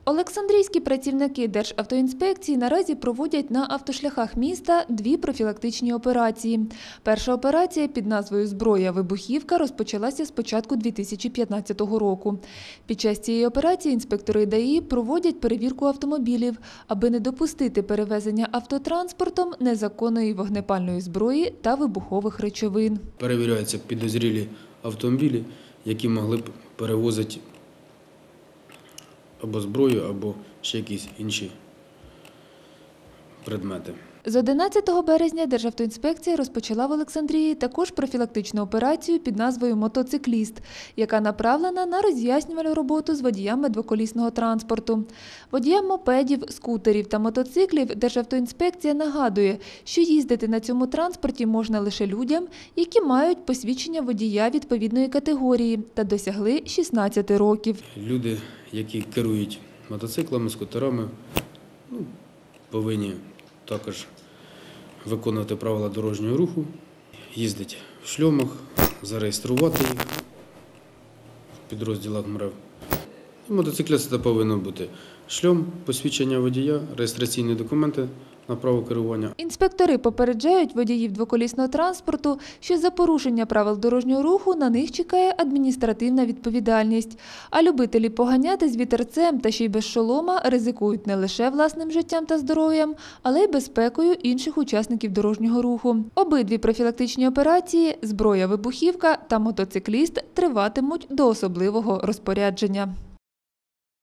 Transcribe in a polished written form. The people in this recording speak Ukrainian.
Олександрійські працівники Державтоінспекції наразі проводять на автошляхах міста дві профілактичні операції. Перша операція під назвою «Зброя, вибухівка» розпочалася з початку 2015 року. Під час цієї операції інспектори ДАІ проводять перевірку автомобілів, аби не допустити перевезення автотранспортом незаконної вогнепальної зброї та вибухових речовин. Перевіряються підозрілі автомобілі, які могли б перевозити або зброю, або ще якісь інші предмети. З 11 березня Державтоінспекція розпочала в Олександрії також профілактичну операцію під назвою «Мотоцикліст», яка направлена на роз'яснювальну роботу з водіями двоколісного транспорту. Водіям мопедів, скутерів та мотоциклів Державтоінспекція нагадує, що їздити на цьому транспорті можна лише людям, які мають посвідчення водія відповідної категорії та досягли 16 років. Люди, які керують мотоциклами, скутерами, повинні також виконувати правила дорожнього руху, їздити в шльомах, зареєструвати їх в підрозділах МРЕВ. Мотоцикліста повинно бути шльом, посвідчення водія, реєстраційні документи на право керування. Інспектори попереджають водіїв двоколісного транспорту, що за порушення правил дорожнього руху на них чекає адміністративна відповідальність. А любителі поганяти з вітерцем та ще й без шолома ризикують не лише власним життям та здоров'ям, але й безпекою інших учасників дорожнього руху. Обидві профілактичні операції – «Зброя, вибухівка» та «Мотоцикліст» триватимуть до особливого розпорядження.